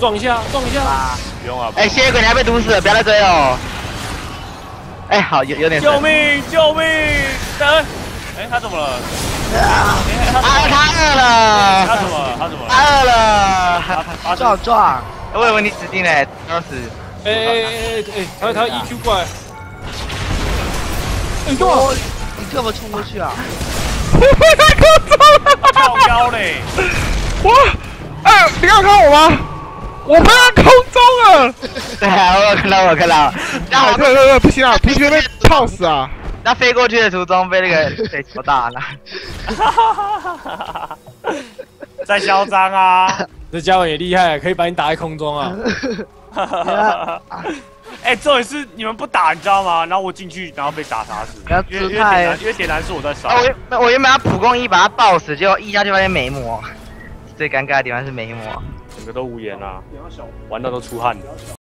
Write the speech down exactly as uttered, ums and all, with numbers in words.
撞一下，撞一下。 不用啊。 哎，吸血鬼你还被毒死了，不要再追哦。哎，好，有有点。 救命！救命！等。哎，他怎么了？ 啊，他饿了。 他怎么了？他怎么了？ 他饿了。 他撞撞。 我以为你死定了，要死。 哎哎哎哎，他他 E Q 怪。 哎呦，你干嘛冲过去啊？ 我飞在空中了。 超高嘞！ 我，哎，你刚看我吗？我飞在空中了。 对啊，我有看到，我有看到。 啊，对对对，不行啊，皮皮被泡死啊！ 那飞过去的途中被那个水球打了。 在嚣张啊！ 这家伙也厉害，可以把你打在空中啊！ 哎，重点是你们不打，你知道吗？然后我进去，然后被打杀死。因为因为点燃，因为点燃是我在烧。 我我原本要普攻一把他爆死，结果一下就发现没魔。最尴尬的地方是没魔。 整个都无言啊，玩到都出汗了。